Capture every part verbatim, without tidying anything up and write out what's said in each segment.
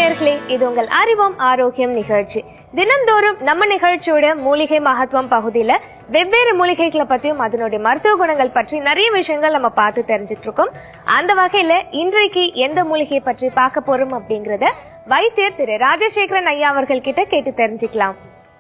நேயர்களே, இது உங்கள் அறிவோம் ஆரோக்கியம் நிகழ்ச்சி. தினந்தோறும் நம்ம நிகழ்ச்சியோட மூலிகை மகத்துவம் பகுதியில வெவ்வேறு மூலிகைகளை பத்தியும் அதனுடைய மருத்துவ குணங்கள் பற்றி நிறைய விஷயங்கள் நம்ம பார்த்து தெரிஞ்சுட்டு இருக்கோம். அந்த வகையில இன்றைக்கு எந்த மூலிகையை பற்றி பார்க்க போறோம் அப்படிங்கறத வைத்தியர் திரு ராஜசேகரன் ஐயா அவர்கள் கிட்ட கேட்டு தெரிஞ்சுக்கலாம்.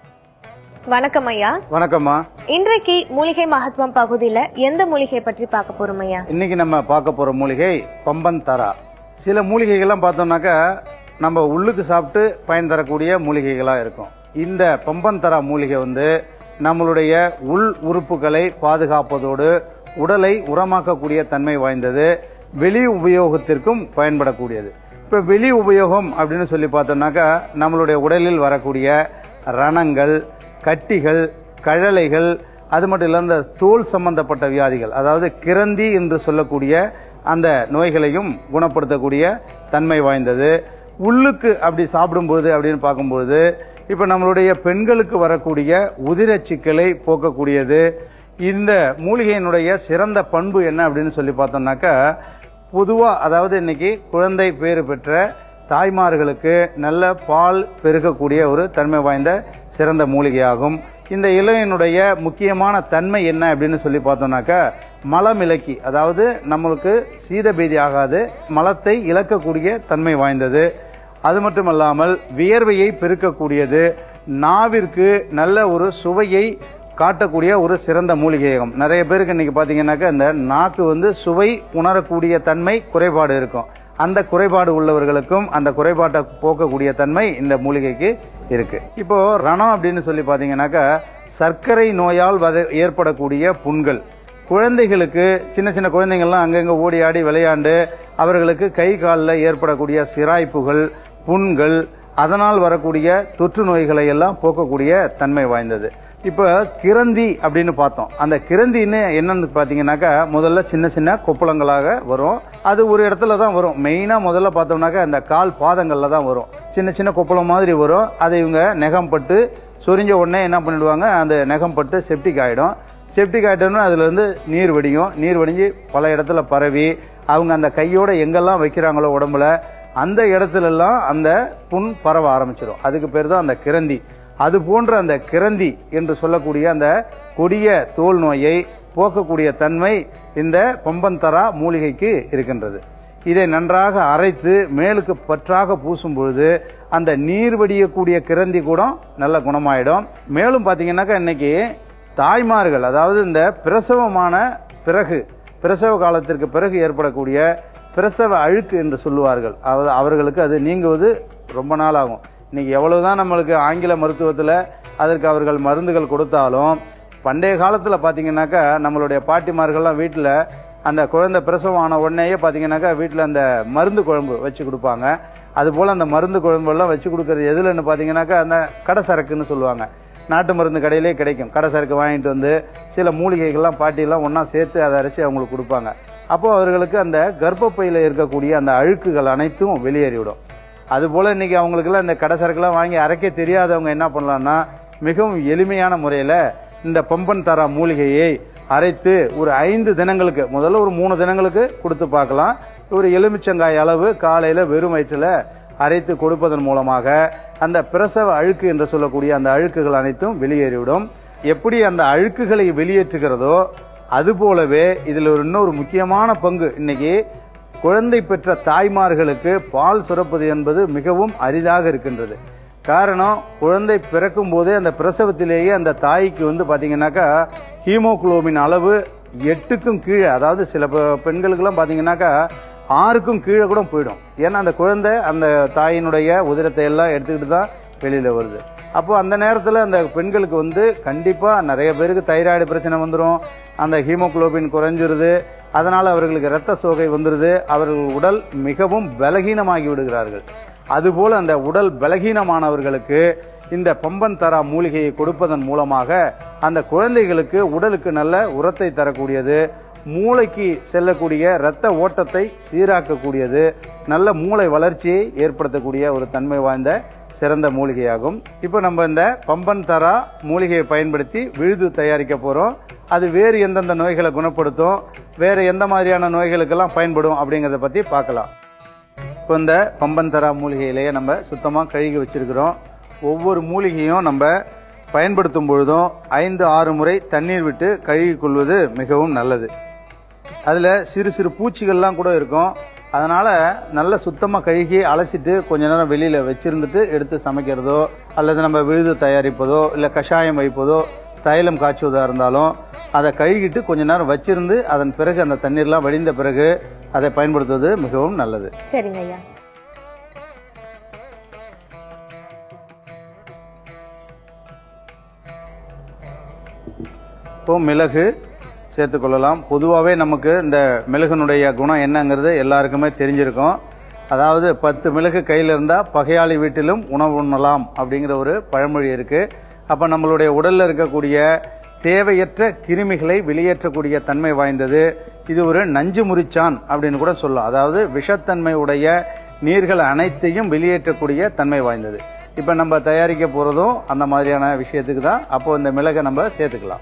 வணக்கம் ஐயா. வணக்கம்மா. இன்றைக்கு மூலிகை மகத்துவம் பகுதியில எந்த மூலிகையை பற்றி பார்க்க போறோம் ஐயா? இன்னைக்கு நம்ம பார்க்க போற மூலிகை பம்பன் தரா. சில மூலிகைகள்லாம் பார்த்தோம்னாக்கா நம்ம உள்ளுக்கு சாப்பிட்டு பயன் தரக்கூடிய மூலிகைகளா இருக்கும். இந்த பம்பன் தரா மூலிகை வந்து நம்மளுடைய உள் உறுப்புகளை பாதுகாப்பதோடு உடலை உரமாக்கக்கூடிய தன்மை வாய்ந்தது. வெளி உபயோகத்திற்கும் பயன்படக்கூடியது. இப்ப வெளி உபயோகம் அப்படின்னு சொல்லி பார்த்தோம்னாக்கா நம்மளுடைய உடலில் வரக்கூடிய ரணங்கள், கட்டிகள், கழலைகள், அது மட்டும் இல்ல இந்த தோல் சம்பந்தப்பட்ட வியாதிகள், அதாவது கிரந்தி என்று சொல்லக்கூடிய அந்த நோய்களையும் குணப்படுத்தக்கூடிய தன்மை வாய்ந்தது. உள்ளுக்கு அப்படி சாப்பிடும்போது அப்படின்னு பார்க்கும்போது இப்ப நம்மளுடைய பெண்களுக்கு வரக்கூடிய உதிரச்சிக்கலை போக்கக்கூடியது. இந்த மூலிகையினுடைய சிறந்த பண்பு என்ன அப்படின்னு சொல்லி பார்த்தோம்னாக்கா, பொதுவா அதாவது இன்னைக்கு குழந்தை பேறு பெற்ற தாய்மார்களுக்கு நல்ல பால் பெருகக்கூடிய ஒரு தன்மை வாய்ந்த சிறந்த மூலிகையாகும். இந்த இலையினுடைய முக்கியமான தன்மை என்ன அப்படின்னு சொல்லி பார்த்தோம்னாக்கா, மலம் இலக்கி, அதாவது நம்மளுக்கு சீதபேதி ஆகாது, மலத்தை இழக்கக்கூடிய தன்மை வாய்ந்தது. அது மட்டுமல்லாமல் வியர்வையை பெருக்கக்கூடியது, நாவிற்கு நல்ல ஒரு சுவையை காட்டக்கூடிய ஒரு சிறந்த மூலிகையாகும். நிறைய பேருக்கு இன்னைக்கு பாத்தீங்கன்னாக்கா இந்த நாக்கு வந்து சுவை உணரக்கூடிய தன்மை குறைபாடு இருக்கும். அந்த குறைபாடு உள்ளவர்களுக்கும் அந்த குறைபாட்டை போக்கக்கூடிய தன்மை இந்த மூலிகைக்கு இருக்கு. இப்போ ரணம் அப்படின்னு சொல்லி பாத்தீங்கன்னாக்கா சர்க்கரை நோயால் ஏற்படக்கூடிய புண்கள், குழந்தைகளுக்கு சின்ன சின்ன குழந்தைங்கள்லாம் அங்கங்க ஓடி ஆடி விளையாண்டு அவர்களுக்கு கை காலில் ஏற்படக்கூடிய சிராய்ப்புகள், புண்கள், அதனால் வரக்கூடிய தொற்று நோய்களை எல்லாம் போக்கக்கூடிய தன்மை வாய்ந்தது. இப்ப கிரந்தி அப்படின்னு பார்த்தோம். அந்த கிரந்தின்னு என்னன்னு பாத்தீங்கன்னாக்கா முதல்ல சின்ன சின்ன கொப்பளங்களாக வரும். அது ஒரு இடத்துல தான் வரும். மெயினா முதல்ல பார்த்தோம்னாக்கா இந்த கால் பாதங்கள்ல தான் வரும். சின்ன சின்ன கொப்பளம் மாதிரி வரும். அதை இவங்க நெகம் பட்டு சொரிஞ்ச உடனே என்ன பண்ணிடுவாங்க, அந்த நெகம் பட்டு செப்டிக் ஆயிடும். செப்டிக் ஆயிட்டோம்னா அதுல இருந்து நீர் வடியும். நீர் வடிஞ்சு பல இடத்துல பரவி அவங்க அந்த கையோட எங்கெல்லாம் வைக்கிறாங்களோ உடம்புல அந்த இடத்துல எல்லாம் அந்த புண் பரவ ஆரம்பிச்சிடும். அதுக்கு பேர் தான் அந்த கிரந்தி. அது போன்ற அந்த கிரந்தி என்று சொல்லக்கூடிய அந்த கொடிய தோல் நோயை போக்கக்கூடிய தன்மை இந்த பம்பன் தரா மூலிகைக்கு இருக்கின்றது. இதை நன்றாக அரைத்து மேலுக்கு பற்றாக பூசும் பொழுது அந்த நீர் வடியக்கூடிய கிரந்தி கூட நல்ல குணமாயிடும். மேலும் பாத்தீங்கன்னாக்கா இன்னைக்கு தாய்மார்கள், அதாவது இந்த பிரசவமான பிறகு பிரசவ காலத்திற்கு பிறகு ஏற்படக்கூடிய பிரசவ அழுக்கு என்று சொல்லுவார்கள், அவர்களுக்கு அது நீங்குவது ரொம்ப நாள் ஆகும். இன்னைக்கு எவ்வளவுதான் நம்மளுக்கு ஆங்கில மருத்துவத்துல அதற்கு அவர்கள் மருந்துகள் கொடுத்தாலும் பண்டைய காலத்துல பாத்தீங்கன்னாக்கா நம்மளுடைய பாட்டிமார்கள்லாம் வீட்டுல அந்த குழந்தை பிரசவம் ஆன உடனேயே பாத்தீங்கன்னாக்கா வீட்டுல அந்த மருந்து குழம்பு வச்சு கொடுப்பாங்க. அது போல அந்த மருந்து குழம்பு எல்லாம் வச்சு கொடுக்கறது எதுலன்னு பாத்தீங்கன்னாக்கா அந்த கடை சரக்குன்னு சொல்லுவாங்க. நாட்டு மருந்து கடையிலே கிடைக்கும். கடை சரக்கு வாங்கிட்டு வந்து சில மூலிகைகள்லாம் பாட்டியெல்லாம் ஒன்னா சேர்த்து அதை அரைச்சி அவங்களுக்கு கொடுப்பாங்க. அப்போ அவர்களுக்கு அந்த கர்ப்பப்பையில இருக்கக்கூடிய அந்த அழுக்குகள் அனைத்தும் வெளியேறிவிடும். அது போல இன்னைக்கு அவங்களுக்கு எல்லாம் இந்த கடை சரக்குலாம் வாங்கி அரைக்க தெரியாதவங்க என்ன பண்ணலாம்னா மிகவும் எளிமையான முறையில இந்த பம்பன் தரா மூலிகையை அரைத்து ஒரு ஐந்து தினங்களுக்கு, முதல்ல ஒரு மூணு தினங்களுக்கு கொடுத்து பார்க்கலாம். ஒரு எலுமிச்சங்காய் அளவு காலையில வெறும் வயிற்றுல அரைத்து கொடுப்பதன் மூலமாக அந்த பிரசவ அழுக்கு என்று சொல்லக்கூடிய அந்த அழுக்குகள் அனைத்தும் வெளியேறிவிடும். எப்படி அந்த அழுக்குகளை வெளியேற்றுகிறதோ அது போலவே இதுல ஒரு இன்னொரு முக்கியமான பங்கு, இன்னைக்கு குழந்தை பெற்ற தாய்மார்களுக்கு பால் சுரப்பது என்பது மிகவும் அரிதாக இருக்கின்றது. காரணம், குழந்தை பிறக்கும் போதே அந்த பிரசவத்திலேயே அந்த தாய்க்கு வந்து பாத்தீங்கன்னாக்கா ஹீமோகுளோபின் அளவு எட்டுக்கும் கீழே, அதாவது சில பெண்களுக்கு எல்லாம் பாத்தீங்கன்னாக்கா ஆறுக்கும் கீழே கூட போயிடும். ஏன்னா அந்த குழந்தை அந்த தாயினுடைய உதிரத்தை எல்லாம் எடுத்துக்கிட்டு தான் வெளியில வருது. அப்போ அந்த நேரத்துல அந்த பெண்களுக்கு வந்து கண்டிப்பா நிறைய பேருக்கு தைராய்டு பிரச்சனை வந்துடும். அந்த ஹீமோகுளோபின் குறைஞ்சிருது. அதனால அவர்களுக்கு இரத்த சோகை வந்துருது. அவர்கள் உடல் மிகவும் பலகீனமாகி விடுகிறார்கள். அதுபோல அந்த உடல் பலகீனமானவர்களுக்கு இந்த பம்பன் தரா மூலிகையை கொடுப்பதன் மூலமாக அந்த குழந்தைகளுக்கு உடலுக்கு நல்ல உரத்தை தரக்கூடியது, மூளைக்கு செல்லக்கூடிய இரத்த ஓட்டத்தை சீராக்கக்கூடியது, நல்ல மூளை வளர்ச்சியை ஏற்படுத்தக்கூடிய ஒரு தன்மை வாய்ந்த சிறந்த மூலிகையாகும். இப்போ நம்ம இந்த பம்பன் தரா மூலிகையை பயன்படுத்தி விழுது தயாரிக்க போறோம். அது வேறு எந்தெந்த நோய்களை குணப்படுத்தும், வேற எந்த மாதிரியான நோய்களுக்கெல்லாம் பயன்படும் அப்படிங்கறத பத்தி பார்க்கலாம். இப்போ இந்த பம்பந்தரா மூலிகையிலேயே நம்ம சுத்தமாக கழுகி வச்சிருக்கிறோம். ஒவ்வொரு மூலிகையும் நம்ம பயன்படுத்தும் பொழுதும் ஐந்து ஆறு முறை தண்ணீர் விட்டு கழுகி கொள்வது மிகவும் நல்லது. அதில் சிறு சிறு பூச்சிகள்லாம் கூட இருக்கும். அதனால நல்ல சுத்தமாக கழுகி அலசிட்டு கொஞ்ச நேரம் வெளியில் வச்சிருந்துட்டு எடுத்து சமைக்கிறதோ அல்லது நம்ம விழுது தயாரிப்பதோ இல்லை கஷாயம் வைப்பதோ தைலம் காய்ச்சுவதாக இருந்தாலும் அதை கழுகிட்டு கொஞ்ச நேரம் வச்சிருந்து அதன் பிறகு அந்த தண்ணீர்லாம் வடிந்த பிறகு அதை பயன்படுத்துவது மிகவும் நல்லது. சரிங்க ஐயா. இப்போ மிளகு சேர்த்துக்கொள்ளலாம். பொதுவாகவே நமக்கு இந்த மிளகுனுடைய குணம் என்னங்கிறது எல்லாருக்குமே தெரிஞ்சிருக்கும். அதாவது பத்து மிளகு கையில் இருந்தால் பகையாளி வீட்டிலும் உணவு உண்ணலாம் அப்படிங்கிற ஒரு பழமொழி இருக்கு. அப்போ நம்மளுடைய உடலில் இருக்கக்கூடிய தேவையற்ற கிருமிகளை வெளியேற்றக்கூடிய தன்மை வாய்ந்தது. இது ஒரு நஞ்சு முறிச்சான் அப்படின்னு கூட சொல்லலாம். அதாவது விஷத்தன்மை உடைய நீர்கள் அனைத்தையும் வெளியேற்றக்கூடிய தன்மை வாய்ந்தது. இப்போ நம்ம தயாரிக்க போகிறதும் அந்த மாதிரியான விஷயத்துக்கு தான். அப்போ இந்த மிளகை நம்ம சேர்த்துக்கலாம்.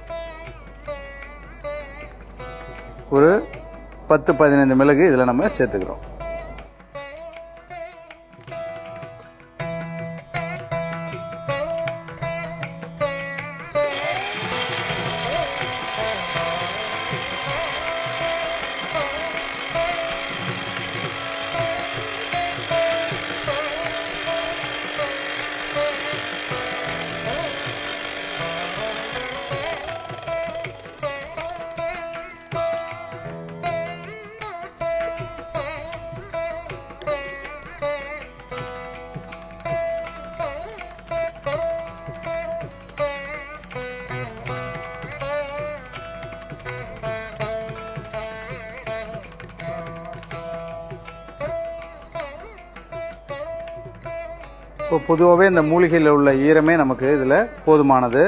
ஒரு பத்து பதினைந்து மிளகு இதில் நம்ம சேர்த்துக்கிறோம். இப்போ பொதுவாகவே இந்த மூலிகையில் உள்ள ஈரமே நமக்கு இதில் போதுமானது.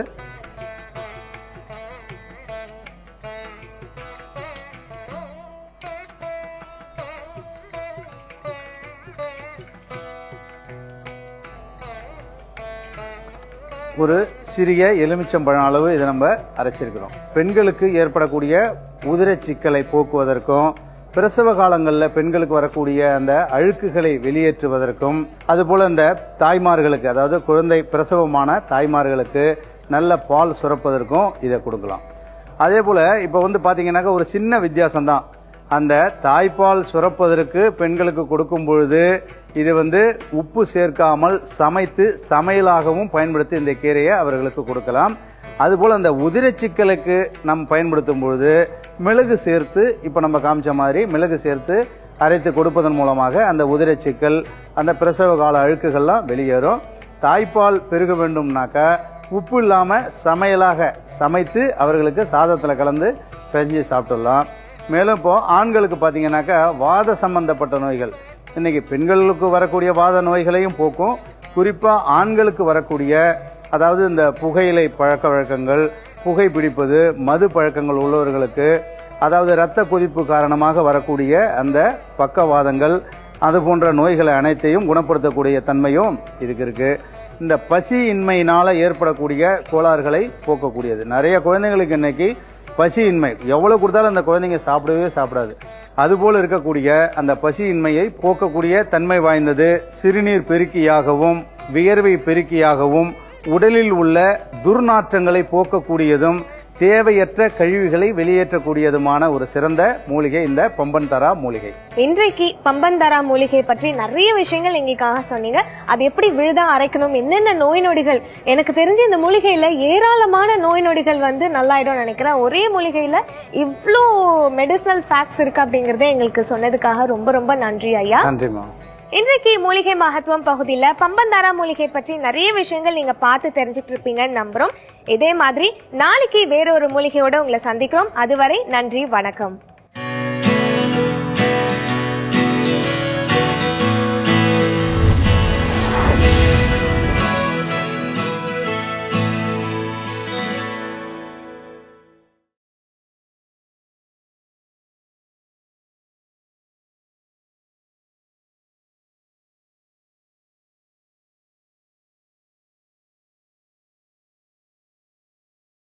ஒரு சிறிய எலுமிச்சம்பழம் அளவு இதை நம்ம அரைச்சிருக்கிறோம். பெண்களுக்கு ஏற்படக்கூடிய உதிர சிக்கலை போக்குவதற்கும் பிரசவ காலங்களில் பெண்களுக்கு வரக்கூடிய அந்த அழுக்குகளை வெளியேற்றுவதற்கும் அதுபோல இந்த தாய்மார்களுக்கு அதாவது குழந்தை பிரசவமான தாய்மார்களுக்கு நல்ல பால் சுரப்பதற்கும் இதை கொடுக்கலாம். அதே போல இப்போ வந்து பார்த்தீங்கன்னாக்கா ஒரு சின்ன வித்தியாசம் தான். அந்த தாய்ப்பால் சுரப்பதற்கு பெண்களுக்கு கொடுக்கும் பொழுது இது வந்து உப்பு சேர்க்காமல் சமைத்து சமையலாகவும் பயன்படுத்தி இந்த கீரையை அவர்களுக்கு கொடுக்கலாம். அதுபோல் அந்த உதிரச்சிக்கலுக்கு நம்ம பயன்படுத்தும் பொழுது மிளகு சேர்த்து இப்போ நம்ம காமிச்ச மாதிரி மிளகு சேர்த்து அரைத்து கொடுப்பதன் மூலமாக அந்த உதிரச்சிக்கல் அந்த பிரசவ கால அழுக்குகள்லாம் வெளியேறும். தாய்ப்பால் பெருக வேண்டும்னாக்கா உப்பு இல்லாமல் சமையலாக சமைத்து அவர்களுக்கு சாதத்தில் கலந்து பெஞ்சு சாப்பிட்டுடலாம். மேலும் இப்போ ஆண்களுக்கு பார்த்தீங்கன்னாக்கா வாத சம்பந்தப்பட்ட நோய்கள் இன்னைக்கு பெண்களுக்கு வரக்கூடிய வாத நோய்களையும் போக்கும். குறிப்பாக ஆண்களுக்கு வரக்கூடிய அதாவது இந்த புகையிலை பழக்க வழக்கங்கள் புகை பிடிப்பது மது பழக்கங்கள் உள்ளவர்களுக்கு அதாவது இரத்த கொதிப்பு காரணமாக வரக்கூடிய அந்த பக்கவாதங்கள் அது போன்ற நோய்களை அனைத்தையும் குணப்படுத்தக்கூடிய தன்மையும் இதுக்கு இருக்கு. இந்த பசியின்மையினால ஏற்படக்கூடிய கோளாறுகளை போக்கக்கூடியது. நிறைய குழந்தைங்களுக்கு இன்னைக்கு பசியின்மை எவ்வளவு கொடுத்தாலும் அந்த குழந்தைங்க சாப்பிடவே சாப்பிடாது. அதுபோல இருக்கக்கூடிய அந்த பசியின்மையை போக்கக்கூடிய தன்மை வாய்ந்தது. சிறுநீர் பெருக்கியாகவும் வியர்வை பெருக்கியாகவும் உடலில் உள்ள துர்நாற்றங்களை போக்கக்கூடியதும் தேவையற்ற கழிவுகளை வெளியேற்றக்கூடியதுமான ஒரு சிறந்த மூலிகை இந்த பம்பந்தரா மூலிகை. இன்றைக்கு பம்பந்தரா மூலிகை பற்றி நிறைய விஷயங்கள் எங்களுக்காக சொன்னீங்க. அது எப்படி விழுதா அரைக்கணும், என்னென்ன நோய் நொடிகள், எனக்கு தெரிஞ்சு இந்த மூலிகையில ஏராளமான நோய் நொடிகள் வந்து நல்லாயிடும் நினைக்கிறேன். ஒரே மூலிகையில இவ்வளோ மெடிசனல் ஃபேக்ட்ஸ் இருக்கு அப்படிங்கறத எங்களுக்கு சொன்னதுக்காக ரொம்ப ரொம்ப நன்றி ஐயா. நன்றிமா. இன்றைக்கு மூலிகை மகத்துவம் பகுதியில பம்பந்தரா மூலிகை பற்றி நிறைய விஷயங்கள் நீங்க பார்த்து தெரிஞ்சுட்டு இருப்பீங்கன்னு நம்புறோம். இதே மாதிரி நாளைக்கு வேறொரு மூலிகையோட உங்களை சந்திக்கிறோம். அதுவரை நன்றி, வணக்கம்.